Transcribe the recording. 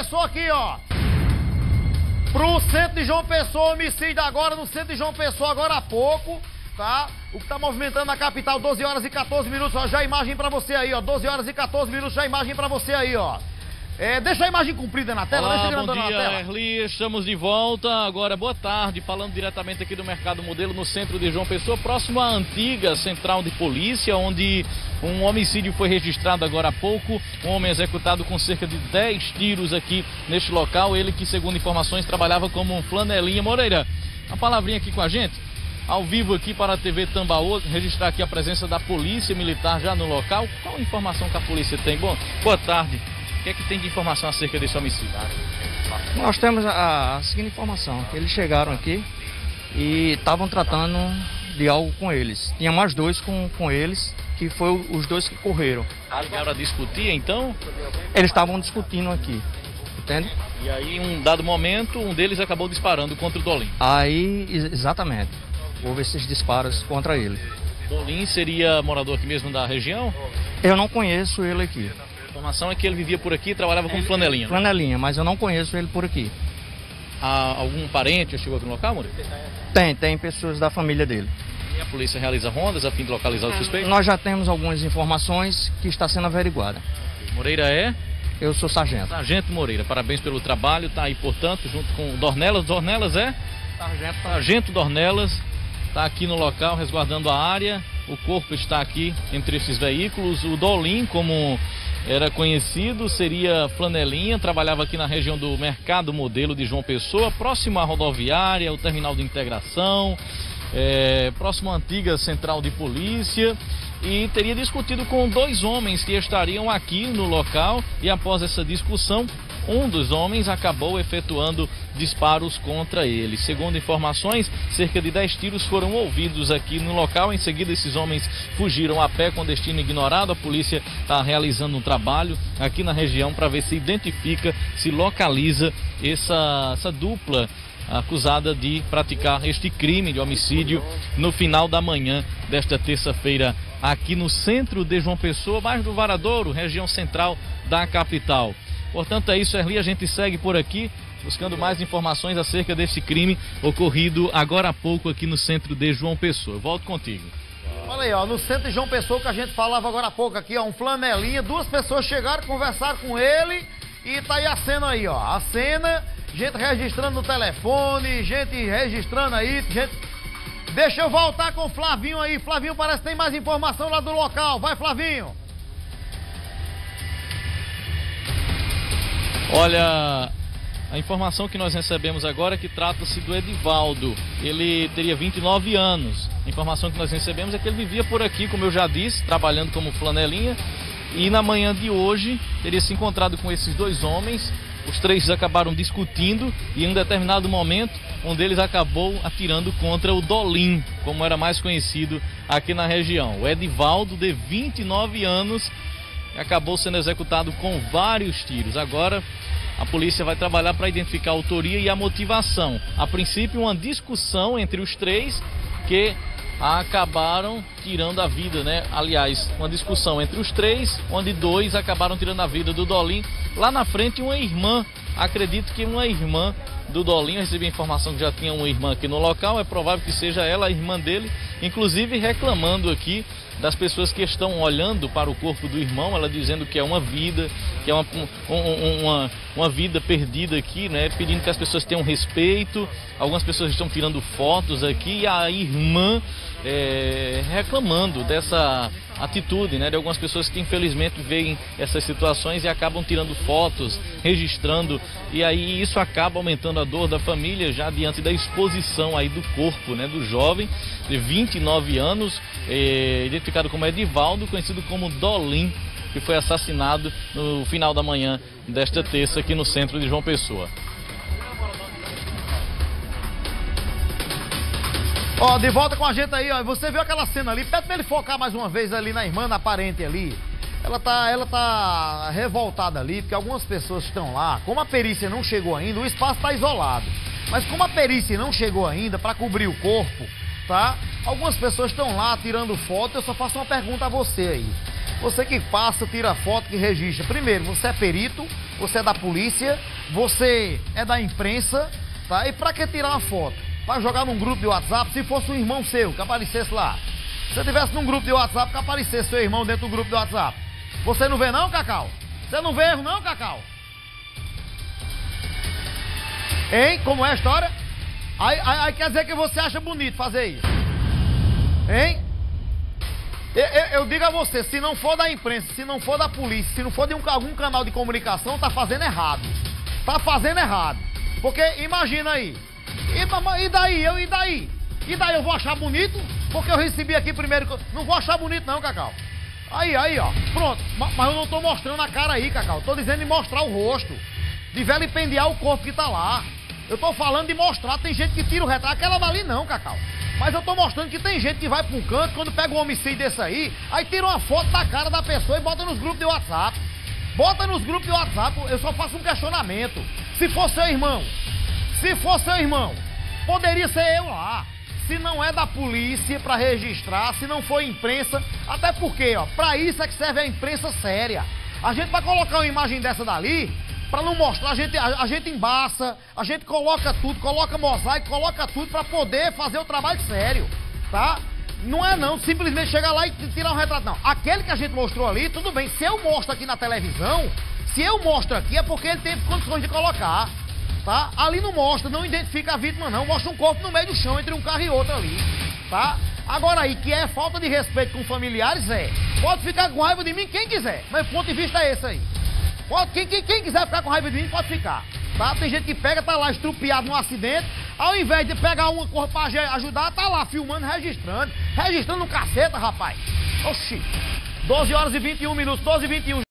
Pessoa aqui, ó. Pro centro de João Pessoa, homicídio agora no centro de João Pessoa, agora há pouco, tá? O que tá movimentando a capital, 12 horas e 14 minutos, ó, já a imagem pra você aí, ó, 12 horas e 14 minutos, já a imagem pra você aí, ó. Deixa a imagem comprida na tela, Olá, deixa grandona bom dia, na tela. Erli, estamos de volta, agora boa tarde, falando diretamente aqui do Mercado Modelo, no centro de João Pessoa, próximo à antiga central de polícia, onde um homicídio foi registrado agora há pouco, um homem executado com cerca de 10 tiros aqui neste local, ele que, segundo informações, trabalhava como um flanelinha. Moreira, uma palavrinha aqui com a gente, ao vivo aqui para a TV Tambaú, registrar aqui a presença da polícia militar já no local. Qual a informação que a polícia tem? Bom, boa tarde. O que é que tem de informação acerca desse homicídio? Nós temos a seguinte informação, que eles chegaram aqui e estavam tratando de algo com eles. Tinha mais dois com eles, que foi os dois que correram. Chegaram a discutir, então? Eles estavam discutindo aqui, entende? E aí, em um dado momento, um deles acabou disparando contra o Dolim. Aí, exatamente, houve esses disparos contra ele. Dolim seria morador aqui mesmo da região? Eu não conheço ele aqui. A informação é que ele vivia por aqui e trabalhava como flanelinha. Flanelinha, mas eu não conheço ele por aqui. Há algum parente chegou aqui no local, Moreira? Tem pessoas da família dele. E a polícia realiza rondas a fim de localizar o suspeito? Nós já temos algumas informações que está sendo averiguada. Moreira é? Eu sou sargento. Sargento Moreira, parabéns pelo trabalho, tá aí, portanto, junto com o Dornelas. Dornelas é? Sargento Dornelas, está aqui no local, resguardando a área. O corpo está aqui entre esses veículos. O Dolim, como era conhecido, seria flanelinha, trabalhava aqui na região do Mercado Modelo de João Pessoa, próximo à rodoviária, o terminal de integração, próximo à antiga central de polícia, e teria discutido com dois homens que estariam aqui no local, e após essa discussão, um dos homens acabou efetuando disparos contra ele. Segundo informações, cerca de 10 tiros foram ouvidos aqui no local. Em seguida, esses homens fugiram a pé com destino ignorado. A polícia está realizando um trabalho aqui na região para ver se identifica, se localiza essa dupla acusada de praticar este crime de homicídio no final da manhã desta terça-feira aqui no centro de João Pessoa, bairro do Varadouro, região central da capital. Portanto, é isso, Erli, a gente segue por aqui, buscando mais informações acerca desse crime ocorrido agora há pouco aqui no centro de João Pessoa. Eu volto contigo. Olha aí, ó, no centro de João Pessoa, que a gente falava agora há pouco aqui, ó, um flanelinha, duas pessoas chegaram, conversaram com ele, e tá aí a cena aí, ó, a cena, gente registrando no telefone, gente registrando aí, gente... Deixa eu voltar com o Flavinho aí, Flavinho parece que tem mais informação lá do local, vai, Flavinho! Olha, a informação que nós recebemos agora é que trata-se do Edivaldo. Ele teria 29 anos. A informação que nós recebemos é que ele vivia por aqui, como eu já disse, trabalhando como flanelinha. E na manhã de hoje teria se encontrado com esses dois homens. Os três acabaram discutindo e em um determinado momento um deles acabou atirando contra o Dolim, como era mais conhecido aqui na região. O Edivaldo, de 29 anos, acabou sendo executado com vários tiros. Agora a polícia vai trabalhar para identificar a autoria e a motivação. A princípio, uma discussão entre os três que acabaram tirando a vida, né? Aliás, uma discussão entre os três, onde dois acabaram tirando a vida do Dolim. Lá na frente, uma irmã, acredito que uma irmã do Dolim, eu recebi a informação que já tinha uma irmã aqui no local, é provável que seja ela, a irmã dele, inclusive reclamando aqui das pessoas que estão olhando para o corpo do irmão, ela dizendo que é uma vida, que é uma vida perdida aqui, né? Pedindo que as pessoas tenham respeito. Algumas pessoas estão tirando fotos aqui e a irmã reclamando dessa atitude, né? De algumas pessoas que infelizmente veem essas situações e acabam tirando fotos, registrando, e aí isso acaba aumentando a dor da família já diante da exposição aí do corpo, né? Do jovem de 29 anos, identificado como Edivaldo, conhecido como Dolim, que foi assassinado no final da manhã desta terça aqui no centro de João Pessoa. Ó, de volta com a gente aí, ó. Você viu aquela cena ali? Pede pra ele focar mais uma vez ali na irmã, na parente ali. Ela tá revoltada ali, porque algumas pessoas estão lá. Como a perícia não chegou ainda, o espaço tá isolado. Mas como a perícia não chegou ainda para cobrir o corpo, tá? Algumas pessoas estão lá tirando foto. Eu só faço uma pergunta a você aí. Você que passa, tira foto, que registra. Primeiro, você é perito você é da polícia, você é da imprensa, tá? E pra que tirar uma foto? Pra jogar num grupo de WhatsApp, se fosse um irmão seu que aparecesse lá. Se você tivesse num grupo de WhatsApp, que aparecesse seu irmão dentro do grupo de WhatsApp. Você não vê não, Cacau? Você não vê erro não, Cacau? Hein? Como é a história? Aí quer dizer que você acha bonito fazer isso? Hein? Eu digo a você, se não for da imprensa, se não for da polícia, se não for de algum canal de comunicação, tá fazendo errado. Tá fazendo errado. Porque imagina aí. E daí? E daí? E daí eu vou achar bonito? Porque eu recebi aqui primeiro. Não vou achar bonito não, Cacau. Aí, ó. Pronto. Mas eu não tô mostrando a cara aí, Cacau. Tô dizendo de mostrar o rosto. De vilipendiar o corpo que tá lá. Eu tô falando de mostrar. Tem gente que tira o retrato. Aquela dali não, Cacau. Mas eu tô mostrando que tem gente que vai pra um canto, quando pega um homicídio desse aí tira uma foto da cara da pessoa e bota nos grupos de WhatsApp. Bota nos grupos de WhatsApp. Eu só faço um questionamento. Se for seu irmão, poderia ser eu lá. Se não é da polícia pra registrar, se não for imprensa, até porque, ó, pra isso é que serve a imprensa séria. A gente vai colocar uma imagem dessa dali, pra não mostrar, a gente embaça, a gente coloca tudo, coloca mosaico, coloca tudo pra poder fazer o trabalho sério, tá? Não é não, simplesmente chegar lá e tirar um retrato, não. Aquele que a gente mostrou ali, tudo bem, se eu mostro aqui na televisão, se eu mostro aqui é porque ele teve condições de colocar. Tá? Ali não mostra, não identifica a vítima não, mostra um corpo no meio do chão entre um carro e outro ali, tá? Agora aí, que é falta de respeito com familiares, pode ficar com raiva de mim quem quiser, mas o ponto de vista é esse aí. Quem quiser ficar com raiva de mim, pode ficar, tá? Tem gente que pega, tá lá estrupiado num acidente, ao invés de pegar uma cor pra ajudar, tá lá filmando, registrando no caceta, rapaz. Oxi, 12 horas e 21 minutos, 12 e 21.